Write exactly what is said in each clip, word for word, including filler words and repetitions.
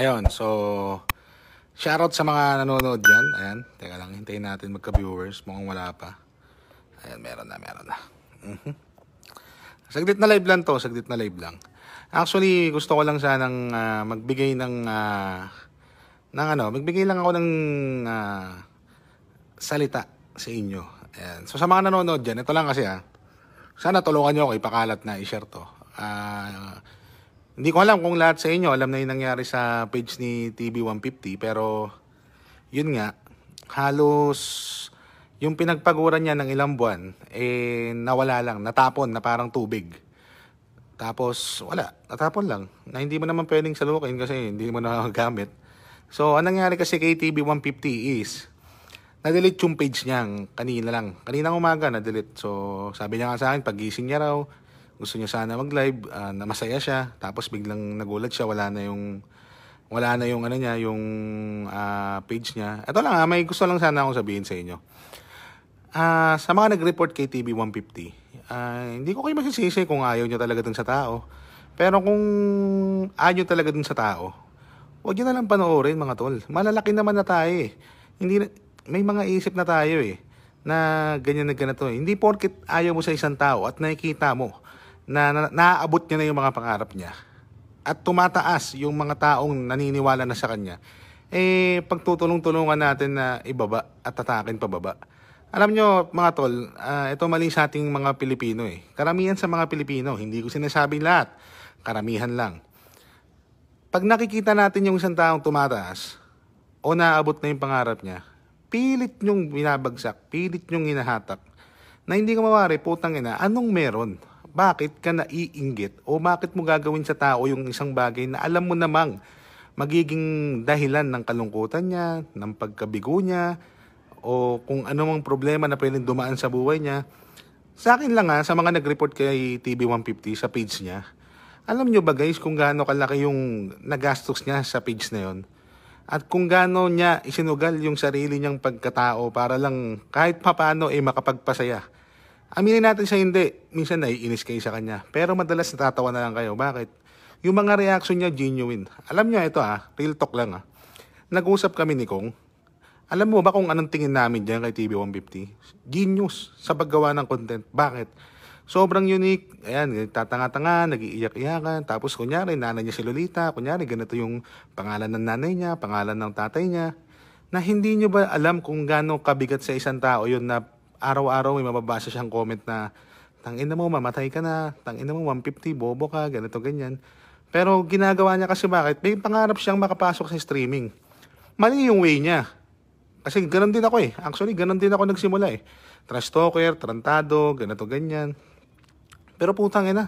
Ayun, so shoutout sa mga nanonood dyan. Ayan, teka lang, hintayin natin magka-viewers. Mukhang wala pa. Ayan, meron na, meron na. Mm-hmm. Saglit na live lang to, saglit na live lang. Actually, gusto ko lang sanang uh, magbigay ng, uh, ng ano, magbigay lang ako ng uh, salita sa inyo. Ayan. So sa mga nanonood dyan, ito lang kasi ha. Sana tulungan nyo ako ipakalat na i-share to. Ah... Uh, Hindi ko alam kung lahat sa inyo alam na yung nangyari sa page ni T V one fifty, pero yun nga, halos yung pinagpaguran niya ng ilang buwan, eh nawala lang, natapon na parang tubig. Tapos wala, natapon lang, na hindi mo naman pwedeng salukin kasi hindi mo na gamit. So ang nangyari kasi kay T V one fifty is, na-delete yung page niya kanina lang. Kaninang umaga na-delete. So sabi niya nga sa akin, pagising niya raw, gusto niya sana mag-live, uh, na masaya siya, tapos biglang nagulat siya, wala na yung wala na yung ano niya, yung uh, page niya. Ito lang ha, may gusto lang sana akong sabihin sa inyo. Uh, sa mga nag-report kay T V one fifty, uh, hindi ko kayo masisisi kung ayaw niyo talaga dun sa tao. Pero kung ayaw niyo talaga dun sa tao, huwag niyo na lang panoorin mga tol. Malalaki naman na tayo eh. Hindi na, may mga isip na tayo eh, na ganyan na ganito eh. Hindi porket ayaw mo sa isang tao at nakikita mo na, na naaabot niya na yung mga pangarap niya at tumataas yung mga taong naniniwala na sa kanya, eh pagtutulong-tulungan natin na ibaba at tatakin pababa. Alam nyo mga tol, uh, ito mali sa ating mga Pilipino eh. Karamihan sa mga Pilipino, hindi ko sinasabing lahat, karamihan lang. Pag nakikita natin yung isang taong tumataas o naaabot na yung pangarap niya, pilit nyong binabagsak, pilit nyong hinahatak na hindi ka mawari, putang ina, anong meron? Bakit ka naiinggit o bakit mo gagawin sa tao yung isang bagay na alam mo namang magiging dahilan ng kalungkutan niya, ng pagkabigo niya, o kung ano mang problema na pwedeng dumaan sa buhay niya. Sa akin lang ha, sa mga nag-report kay T V one fifty sa page niya, alam nyo ba guys kung gaano kalaki yung nagastos niya sa page na yon? At kung gaano niya isinugal yung sarili niyang pagkatao para lang kahit papaano ay eh, makapagpasaya. Aminin natin sa hindi, minsan naiinis kayo sa kanya. Pero madalas natatawa na lang kayo. Bakit? Yung mga reaction niya genuine. Alam niyo ito ha, real talk lang ha. Nag-usap kami ni Kong. Alam mo ba kung anong tingin namin dyan kay T V one fifty? Genius sa paggawa ng content. Bakit? Sobrang unique. Ayan, tatanga-tanga, nag-iiyak-iyakan. Tapos kunyari, nanay niya si Lolita. Kunyari, ganito yung pangalan ng nanay niya, pangalan ng tatay niya. Na hindi niyo ba alam kung gaano kabigat sa isang tao yun na araw-araw may mababasa siyang comment na tangina mo, mamatay ka na, tangina mo, one fifty, bobo ka, ganito, ganyan. Pero ginagawa niya kasi bakit? May pangarap siyang makapasok sa streaming. Mali yung way niya. Kasi ganun din ako eh. Actually, ganun din ako nagsimula eh. Trash talker, trantado, ganito, ganyan. Pero putang ina.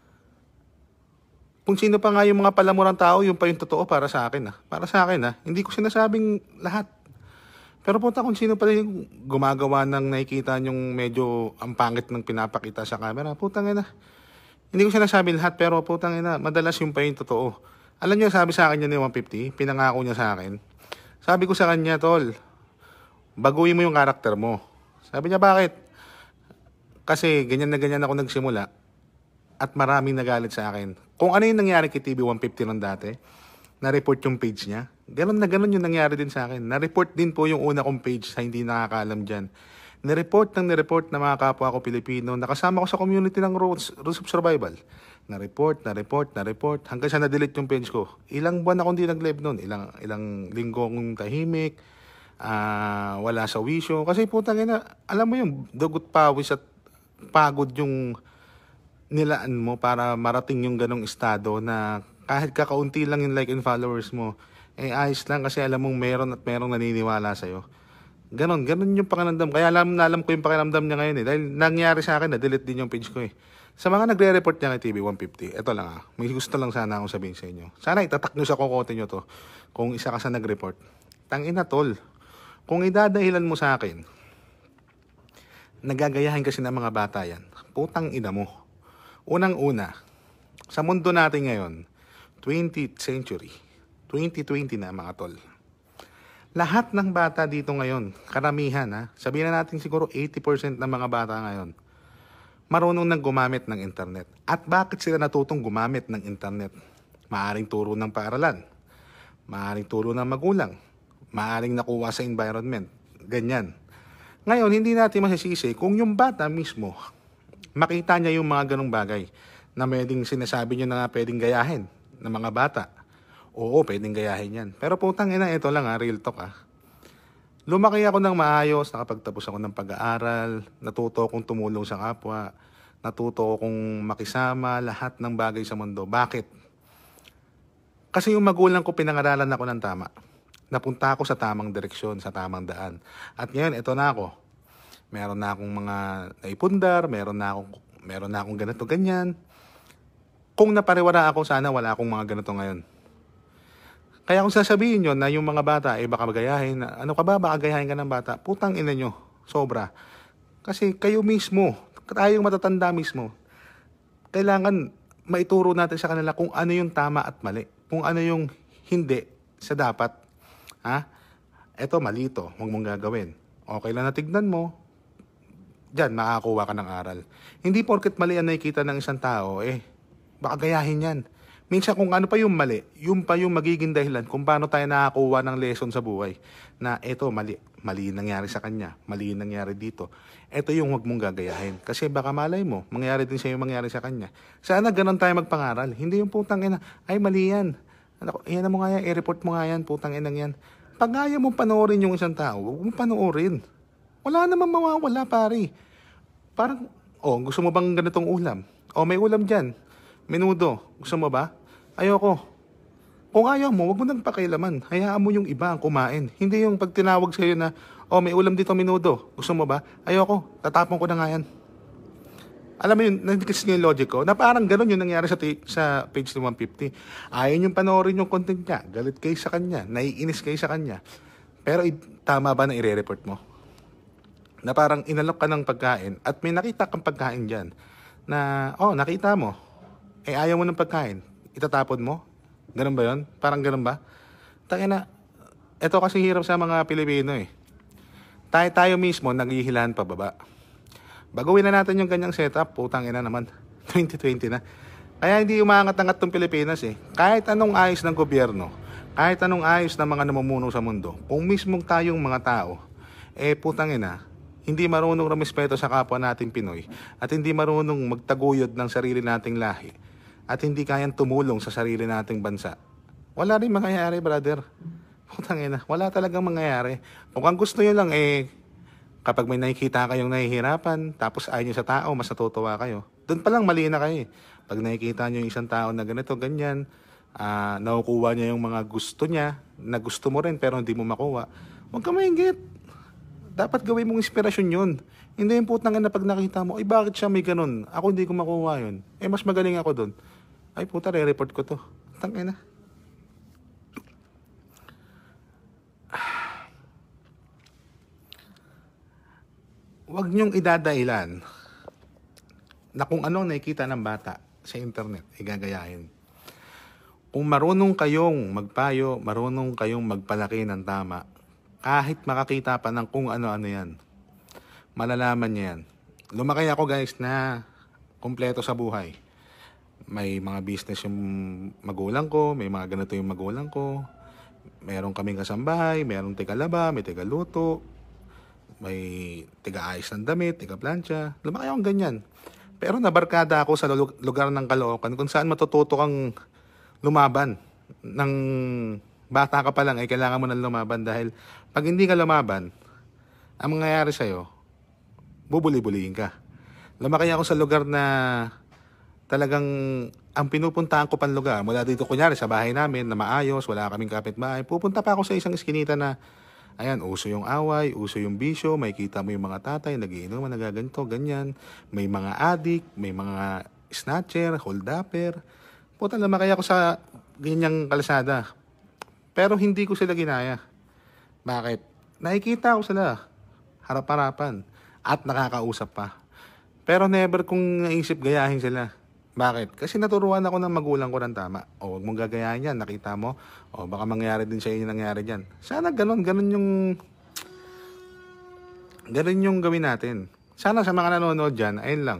Kung sino pa nga yung mga palamurang tao, yung pa yung totoo para sa akin ah. Para sa akin ah. Hindi ko sinasabing lahat. Pero punta kung sino pala yung gumagawa ng nakikita yung medyo ang pangit ng pinapakita sa camera, putang ina. Hindi ko sinasabi lahat, pero putang ina, madalas yung pa yung totoo. Alam niyo, sabi sa akin niya ni one fifty, pinangako niya sa akin. Sabi ko sa kanya, tol, baguhin mo yung karakter mo. Sabi niya, bakit? Kasi ganyan na ganyan ako nagsimula at maraming nagalit sa akin. Kung ano yung nangyari kay T V one fifty ng dati, na-report yung page niya. Ganon na ganon yung nangyari din sa akin. Na-report din po yung una kong page sa hindi nakakaalam dyan. Na-report ng na-report na mga kapwa ko Pilipino. Nakasama ko sa community ng Rules, Rules of Survival. Na-report, na-report, na-report. Hanggang sa na-delete yung page ko. Ilang buwan akong di nag-live nun. Ilang, ilang linggo akong tahimik. Uh, wala sa wisyo. Kasi putang ina, alam mo yung dugot pawis at pagod yung nilaan mo para marating yung ganong estado na kahit kakaunti lang yung like and followers mo, eh ayos lang kasi alam mong meron at merong naniniwala sa'yo. Ganon, ganon yung pakiramdam. Kaya alam na alam ko yung pakiramdam niya ngayon eh. Dahil nangyari sa akin, na-delete din yung page ko eh. Sa mga nagre-report niya kay T V one fifty, eto lang ah, may gusto lang sana akong sabihin sa inyo. Sana itatak nyo sa kokote nyo to kung isa ka sa nag-report. Tangina tol, kung idadahilan mo sa akin, nagagayahin kasi ng mga bata yan, putang ina mo. Unang-una, sa mundo natin ngayon, twentieth century, twenty twenty na mga tol. Lahat ng bata dito ngayon, karamihan ha, sabihin na natin siguro eighty percent ng mga bata ngayon, marunong nang gumamit ng internet. At bakit sila natutong gumamit ng internet? Maaring turo ng paaralan. maaaring turo ng magulang, maaaring nakuha sa environment, ganyan. Ngayon, hindi natin masisisi kung yung bata mismo, makita niya yung mga ganong bagay na pwedeng sinasabi niyo na nga pwedeng gayahin ng mga bata. Oo, pwedeng gayahin yan. Pero putang ina, ito lang ha, real talk ha. Lumaki ako ng maayos, nakapagtapos ako ng pag-aaral, natuto akong tumulong sa kapwa, natuto akong makisama, lahat ng bagay sa mundo. Bakit? Kasi yung magulang ko pinangaralan ako ng tama. Napunta ako sa tamang direksyon, sa tamang daan. At ngayon, ito na ako. Meron na akong mga naipundar, meron na akong, meron na akong ganito, ganyan. Kung napariwara ako, sana wala akong mga ganito ngayon. Kaya kung sasabihin nyo na yung mga bata, eh baka magayahin, ano ka ba, baka gayahin ka ng bata, putang ina nyo, sobra. Kasi kayo mismo, tayong matatanda mismo, kailangan maituro natin sa kanila kung ano yung tama at mali. Kung ano yung hindi sa dapat. Ha? Eto, mali ito. Huwag mong gagawin. Okay lang na tignan mo. Diyan, makakuha ka ng aral. Hindi porket mali ang nakikita ng isang tao, eh, baka gayahin yan. Minsan kung ano pa yung mali, yung pa yung magiging dahilan kung paano tayo nakakuha ng lesson sa buhay. Na eto, mali. Mali nangyari sa kanya. Mali nangyari dito. Eto yung huwag mong gagayahin. Kasi baka malay mo, mangyari din sa'yo mangyari sa kanya. Sana ganun tayo magpangaral. Hindi yung putang ina, ay mali yan. Iyan mo nga yan, i-report mo nga yan, putang inang yan. Pag ayaw mong panoorin yung isang tao, huwag mong panoorin. Wala namang mawawala, pare. Parang, oh, gusto mo bang ganitong ulam? Oh, may ulam dyan. Menudo. Gusto mo ba? Ayoko. Kung ayaw mo, huwag mo nang pakialaman. Hayaan mo yung iba ang kumain. Hindi yung pag tinawag sa'yo na, oh, may ulam dito, menudo. Gusto mo ba? Ayoko. Tatapon ko na nga yan. Alam mo yun, nagkis niyo yung logic ko, na parang ganun yung nangyari sa, sa page one fifty. Ayaw yung panoorin yung content niya. Galit kayo sa kanya. Naiinis kayo sa kanya. Pero tama ba na i-report mo? Na parang inalok ka ng pagkain at may nakita kang pagkain dyan na, oh, nakita mo. Eh, ayaw mo ng pagkain. Itatapon mo? Ganun ba yun? Parang ganun ba? Tayo na, ito kasi hirap sa mga Pilipino eh. Tayo, tayo mismo, naghihilahan pababa. Baguhin na natin yung ganyang setup, putang ina naman. twenty twenty na. Kaya hindi umangat-angat tong Pilipinas eh. Kahit anong ayos ng gobyerno, kahit anong ayos ng mga namumuno sa mundo, kung mismong tayong mga tao, eh putang ina, hindi marunong rumispeto sa kapwa nating Pinoy, at hindi marunong magtaguyod ng sarili nating lahi, at hindi kayang tumulong sa sarili nating bansa, wala rin mangyayari, brother. Putang ina, wala talagang mangyayari. Kung ang gusto nyo lang eh, kapag may nakikita kayong nahihirapan, tapos ayaw nyo sa tao, mas natutuwa kayo. Doon pa lang mali na kayo eh. Pag nakikita nyo yung isang tao na ganito, ganyan, uh, nakukuha niya yung mga gusto niya, na gusto mo rin pero hindi mo makuha, huwag ka mainggit. Dapat gawin mong inspirasyon yun. Hindi yung putang na pag nakita mo, ay bakit siya may ganun? Ako hindi ko makuha yun. Eh mas magaling ako doon. Ay puta, re-report ko to. Tangina. Huwag niyong idadahilan na kung ano nakikita ng bata sa internet, igagayahin. Kung marunong kayong magpayo, marunong kayong magpalaki ng tama, kahit makakita pa ng kung ano-ano yan, malalaman niya yan. Lumaki ako guys na kumpleto sa buhay. May mga business yung magulang ko, may mga ganito yung magulang ko, meron kaming kasambahay, merong tigalaba, may tigaluto, may tiga-ayos ng damit, tiga-plancha. Lumaki akong ganyan. Pero nabarkada ako sa lugar ng Caloocan kung saan matututo kang lumaban. Nang bata ka pa lang, ay eh, kailangan mo nang lumaban dahil pag hindi ka lumaban, ang mangyayari sa'yo, bubuli-buliin ka. Lumaki ako sa lugar na talagang ang pinupuntahan ko pang lugar, mula dito kunyari sa bahay namin na maayos, wala kaming kapitbahay, pupunta pa ako sa isang iskinita na ayan, uso yung away, uso yung bisyo, may kita mo yung mga tatay, nagiinom, nagaganto, ganyan. May mga adik, may mga snatcher, hold-upper. Puta, lumaki ako sa ganyang kalsada. Pero hindi ko sila ginaya. Bakit? Nakikita ko sila, harap-harapan, at nakakausap pa. Pero never kong naisip gayahin sila. Bakit? Kasi naturuan ako ng magulang ko ng tama. O, huwag mong gagayahin yan, nakita mo. O, baka mangyari din sa inyo nangyari dyan. Sana ganun, ganun yung... Ganun yung gawin natin. Sana sa mga nanonood dyan, ayun lang.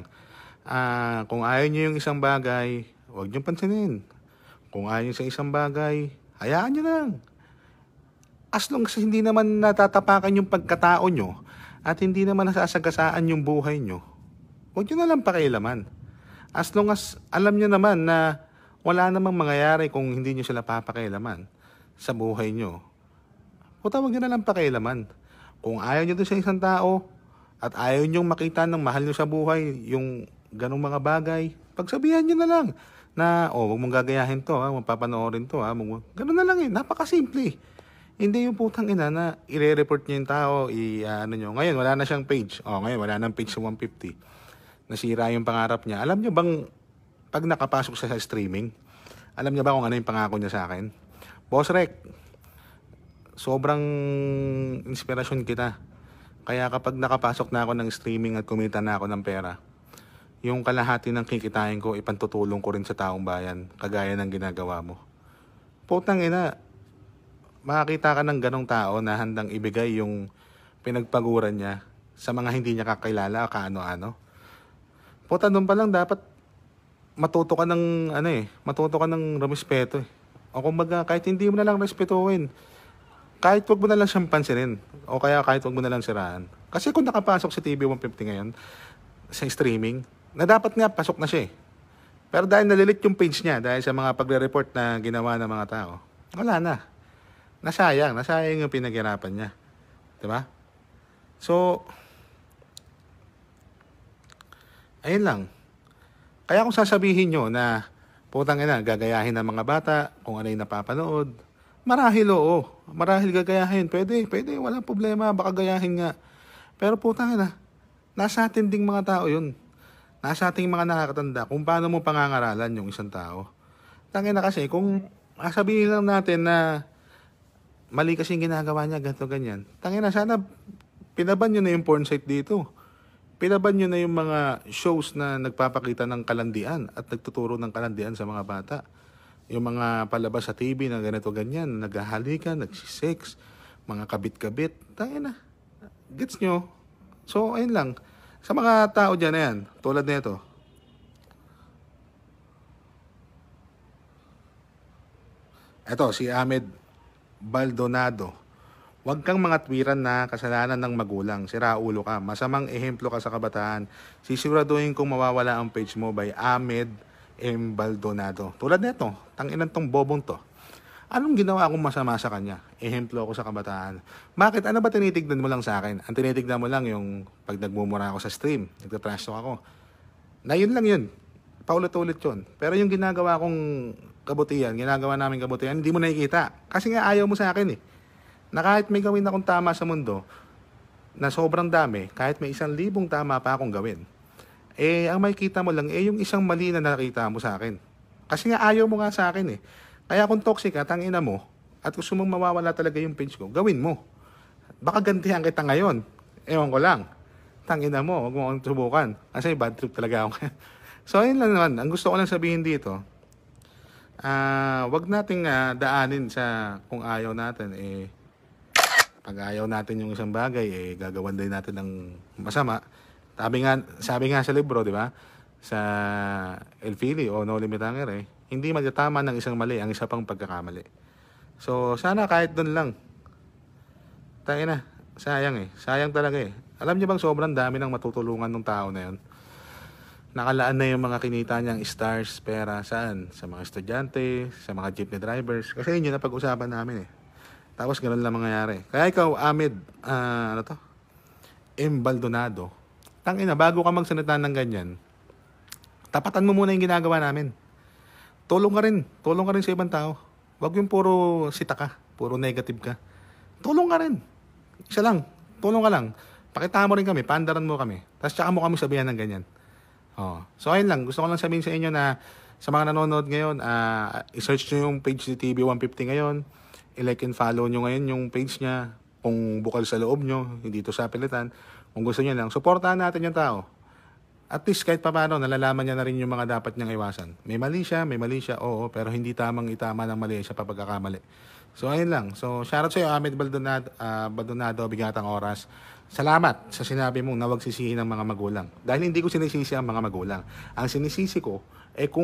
Uh, kung ayaw nyo yung isang bagay, huwag nyo pansinin. Kung ayaw nyo sa isang bagay, Hayaan nyo na lang. As long as hindi naman natatapakan yung pagkatao nyo at hindi naman nasasagasaan yung buhay nyo, huwag nyo na lang pakialaman. As long as alam nyo naman na wala namang mangyayari kung hindi nyo sila papakialaman sa buhay nyo, puta, huwag nyo na lang pakialaman. Kung ayaw nyo doon sa isang tao at ayaw nyo makita ng mahal nyo sa buhay yung ganong mga bagay, pagsabihan nyo na lang na, oh, huwag mong gagayahin to, ha, mapapanoorin to, ha, ganun na lang eh, napakasimple. Hindi yung putang ina na i-report niya yung tao, i, uh, ano nyo. Ngayon, wala na siyang page. O, oh, ngayon, wala nang page sa one fifty. Nasira yung pangarap niya. Alam niyo bang, pag nakapasok siya sa streaming, alam niyo ba kung ano yung pangako niya sa akin? Boss Rek, sobrang inspirasyon kita. Kaya kapag nakapasok na ako ng streaming at kumita na ako ng pera, yung kalahati ng kikitain ko, ipantutulong ko rin sa taong bayan, kagaya ng ginagawa mo. Putang ina, makakita ka ng ganong tao na handang ibigay yung pinagpaguran niya sa mga hindi niya kakilala, kaano-ano. Puta, doon pa lang dapat matuto ka ng, ano eh, matuto ka ng respeto eh. O kumbaga, kahit hindi mo na lang respetuhin, kahit wag mo na lang siyang pansinin, o kaya kahit wag mo na lang siraan. Kasi kung nakapasok sa T V one fifty ngayon, sa streaming, na dapat nga pasok na siya eh. Pero dahil nalilit yung page niya, dahil sa mga pagre-report na ginawa ng mga tao, wala na. Nasayang, nasayang yung pinaghirapan niya. Diba? So, ayun lang. Kaya kung sasabihin nyo na, putang ina, gagayahin ng mga bata, kung ano yung napapanood, marahil oo. Marahil gagayahin. Pwede, pwede, walang problema, baka gayahin nga. Pero putang ina, nasa atin ding mga tao yun. Nasa ating mga nakakatanda kung paano mo pangangaralan yung isang tao. Tangina kasi, kung sabihin lang natin na mali kasi yung ginagawa niya, ganito, ganyan. Tangina, sana pinaban nyo na yung porn site dito. Pinaban nyo na yung mga shows na nagpapakita ng kalandian at nagtuturo ng kalandian sa mga bata. Yung mga palabas sa T V na ganito, ganyan, naghahalikan, nagsisex, mga kabit-kabit. Tangina, gets nyo? So, ayun lang. Sa mga tao dyan na yan, tulad nito. Ito, si Ahmed Baldonado. Huwag kang mga twiran na kasalanan ng magulang. Sira ulo ka. Masamang ehemplo ka sa kabataan. Sisiguraduhin kong mawawala ang page mo by Ahmed M. Baldonado. Tulad nito, tanginan tong bobong to. Anong ginawa akong masama sa kanya? Ehemplo ako sa kabataan. Bakit? Ano ba tinitignan mo lang sa akin? Ang tinitignan mo lang yung pag nagmumura ako sa stream, nagtatrash talk ako. Na yun lang yun. Paulit-ulit yun. Pero yung ginagawa kong kabutihan, ginagawa namin kabutihan, hindi mo nakikita. Kasi nga ayaw mo sa akin eh. Na kahit may gawin akong tama sa mundo, na sobrang dami, kahit may isang libong tama pa akong gawin, eh, ang makikita mo lang, eh, yung isang mali na nakita mo sa akin. Kasi nga ayaw mo nga sa akin eh. Kaya kung toxic ka, tangina mo, at gusto mong mawawala talaga yung page ko, gawin mo. Baka gantihan kita ngayon. Ewan ko lang. Tangina mo, huwag mo akong subukan. Kasi bad trip talaga ako. So, ayun lang naman. Ang gusto ko lang sabihin dito, uh, wag nating uh, daanin sa kung ayaw natin, eh, pag ayaw natin yung isang bagay, eh, gagawan din natin ng masama. Sabi nga, sabi nga sa libro, di ba? Sa El Fili o No Limit Hanger, eh, hindi matatama ng isang mali ang isa pang pagkakamali. So, sana kahit doon lang. Tayo na, sayang eh. Sayang talaga eh. Alam niyo bang sobrang dami ng matutulungan ng tao na yun? Nakalaan na yung mga kinita niyang stars, pera, saan? Sa mga estudyante, sa mga jeepney drivers. Kasi yun yung napag-usapan namin eh. Tapos ganoon lang mangyayari. Kaya ikaw, Ahmed, uh, ano to? M. Baldonado, tangina, bago ka magsalita ng ganyan, tapatan mo muna yung ginagawa namin. Tulong ka rin. Tulong ka rin sa ibang tao. Huwag yung puro sita ka. Puro negative ka. Tulong ka rin. Isa lang. Tulong ka lang. Pakita mo rin kami. Paandaran mo kami. Tapos tsaka mo kami sabihan ng ganyan. Oh. So ayun lang. Gusto ko lang sabihin sa inyo na sa mga nanonood ngayon, uh, i-search nyo yung page ni T V one fifty ngayon. I-like and follow nyo ngayon yung page niya. Kung bukal sa loob nyo, hindi to sa pilitan. Kung gusto nyo lang, supportahan natin yung tao. At least kahit pa paano, nalalaman niya na rin yung mga dapat niyang iwasan. May mali siya, may mali siya, oo, pero hindi tamang itama ng mali siya papagkakamali. So, ayun lang. So, shoutout sa iyo, Ahmed Baldonado, uh, Baldonado, Bigatang Oras. Salamat sa sinabi mong na huwag sisihin ng mga magulang. Dahil hindi ko sinisisi ang mga magulang. Ang sinisisi ko, eh kung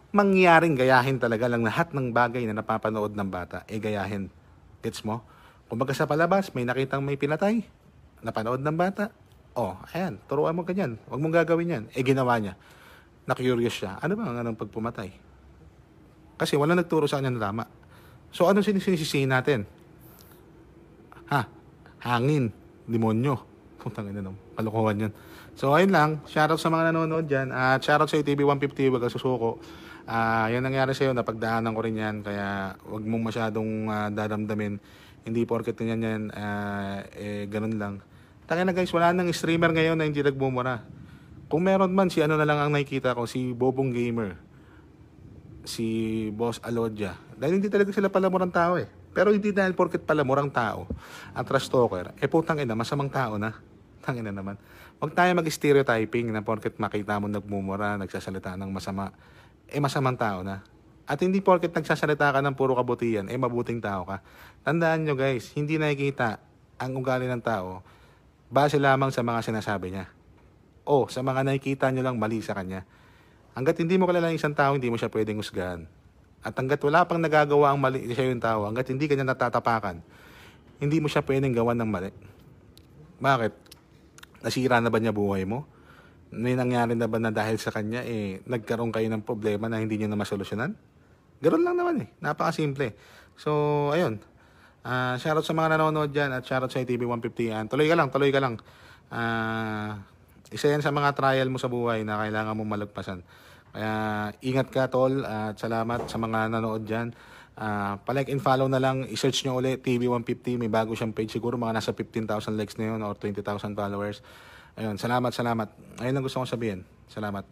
mangyaring gayahin talaga lang lahat ng bagay na napapanood ng bata, eh gayahin. Gets mo? Kung baga sa palabas, may nakitang may pinatay, napanood ng bata, oh, ayan, turuan mo ganyan, huwag mong gagawin yan. Eh ginawa niya, na-curious siya, ano ba ang anong pagpumatay? Kasi wala nagturo sa kanya na tama. So ano sinisisihin natin? Ha? Hangin, demonyo. Putang ina naman, kalokohan yan. So ayun lang, shoutout sa mga nanonood dyan, at shoutout sa T V one fifty, wag kang susuko. Ah, uh, yan nangyari sa'yo, napagdaanan ko rin yan, kaya wag mong masyadong uh, dadamdamin. Hindi porket yan yan, uh, eh, ganun lang. Taka na guys, wala nang streamer ngayon na hindi nagbumura. Kung meron man, si ano na lang ang nakikita ko, si Bobong Gamer, si Boss Alodja. Dahil hindi talaga sila palamurang tao eh. Pero hindi dahil porket palamurang tao at trash talker, eh putang ina, masamang tao na. Tangina naman. Huwag tayo mag-stereotyping na porket makita mo nagmumura, nagsasalita ng masama, eh masamang tao na. At hindi porket nagsasalita ka ng puro kabutihan, eh mabuting tao ka. Tandaan nyo guys, hindi nakikita ang ugali ng tao base lamang sa mga sinasabi niya. O sa mga nakikita nyo lang mali sa kanya. Hanggat hindi mo kilala isang tao, hindi mo siya pwedeng husgahan. At hanggat wala pang nagagawa ang mali siya yung tao, hanggat hindi kanya natatapakan, hindi mo siya pwedeng gawan ng mali. Bakit? Nasira na ba niya buhay mo? May nangyari na ba na dahil sa kanya, eh, nagkaroon kayo ng problema na hindi niyo na masolusyonan? Ganoon lang naman eh. Napakasimple. So, ayun. Uh, shoutout sa mga nanonood dyan at shoutout sa T V one fifty. Yan. Tuloy ka lang, tuloy ka lang. Uh, isa yan sa mga trial mo sa buhay na kailangan mo malagpasan. Kaya ingat ka tol at salamat sa mga nanood dyan. Uh, palike and follow na lang, i-search nyo ulit T V one fifty, may bago siyang page, siguro mga nasa fifteen thousand likes na yun or twenty thousand followers. Ayun, salamat, salamat. Ayun lang gusto kong sabihin. Salamat.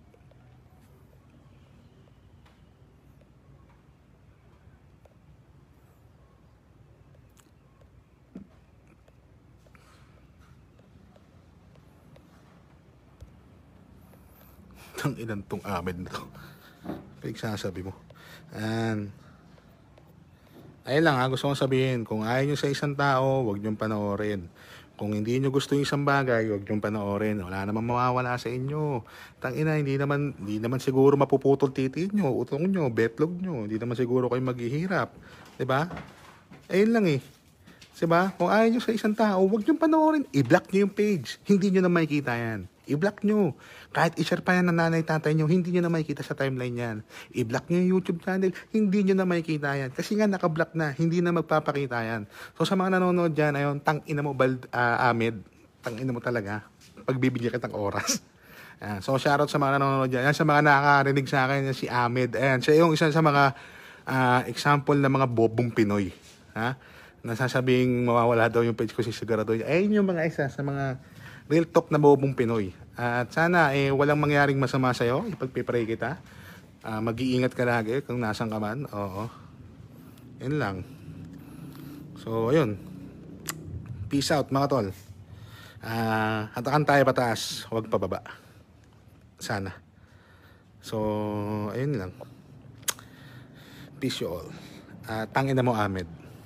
Tang ilan tong Ahmed na to. Pinagsasabi mo. And ayun lang ha, gusto kong sabihin, kung ayaw nyo sa isang tao, huwag nyo panoorin. Kung hindi nyo gusto yung isang bagay, huwag nyo panoorin. Wala naman mawawala sa inyo. Tangina, hindi naman, hindi naman siguro mapuputol titi nyo, utong nyo, betlog nyo. Hindi naman siguro kayo maghihirap. Diba? Ayun lang eh. Diba? Kung ayaw nyo sa isang tao, huwag nyo panoorin. I-block nyo yung page. Hindi nyo na makikita yan. I-block nyo. Kahit i-share pa yan ng nanay tatay nyo, hindi nyo na makikita sa timeline yan. I-block nyo yung YouTube channel, hindi nyo na makikita yan. Kasi nga naka-block na, hindi na magpapakita yan. So sa mga nanonood dyan, ayun, tang ina mo, Bald, uh, Ahmed, tang ina mo talaga. Pagbibigyan kitang oras. Uh, so shoutout sa mga nanonood dyan. Yan, sa mga nakakarinig sa akin, yan, si Ahmed. Ayan, siya yung isa sa mga uh, example ng mga bobong Pinoy. Ha? Nasasabing mawawala daw yung page ko si Siguradoy. Ayun yung mga isa sa mga real talk na bobong Pinoy. At sana eh walang mangyaring masama sa'yo. Ipagpipray kita. Uh, mag-iingat ka lagi kung nasan ka man. Oo. Yan lang. So, ayun. Peace out mga tol. Uh, hatakan tayo pataas. Huwag pababa. Sana. So, ayun lang. Peace you all. Uh, tangin na mo, Ahmed.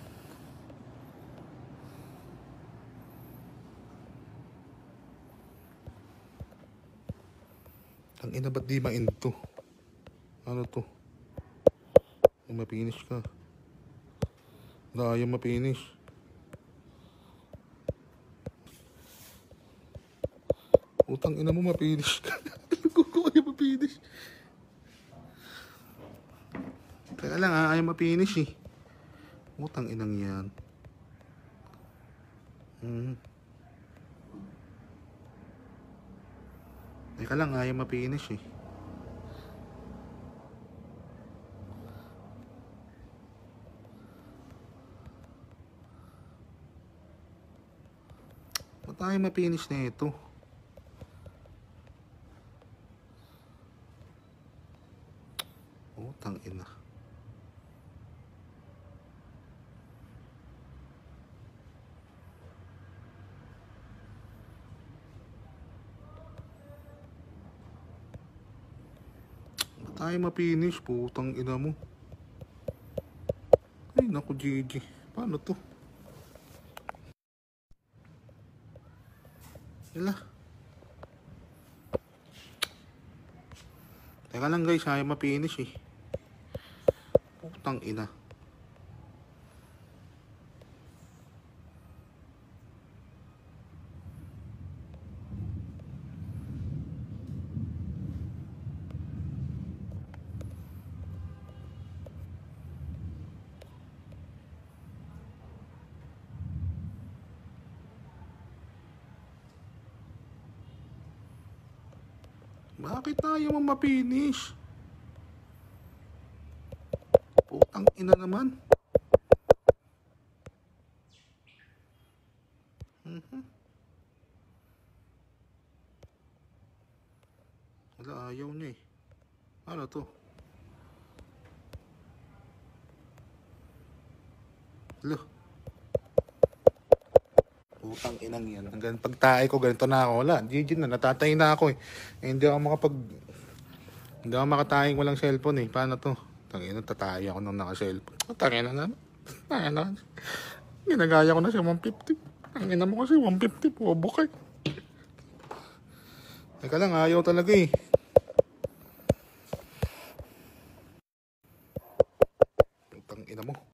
Ang ina, ba't di ma-end to? Ano to? Ay, mapinish ka. Ayaw mapinish. Utang ina mo, mapinish ka. Kuko ayaw mapinish. Teka lang ha, ayaw mapinish eh. Utang inang yan. Hmm. Teka lang, ayaw mapinish eh. Ba't ayaw mapinish na ito? Utang ina. Tayo mapinish, putang ina mo. Ay naku, G G. Paano to? Yala. Teka lang guys, ayaw ma-finish eh. Putang ina. Bakit ayaw mo ma-finish? Putang ina naman. Mhm. Wala, ayaw niya eh. Ano to? Lo. Putang inang yan. Hanggang pagtae ko, ganito na ako. Wala, G G na. Natatay na ako eh. eh hindi ako makapag... Hindi ako makatayang walang cellphone eh. Paano to? Tangina, tatay ako nung naka-cellphone. Tangina na. Tangina na. Ginagaya ko na siya one fifty. Tangina mo kasi one fifty. Bobo ka eh. Teka lang, ayaw talaga eh. Tangina mo.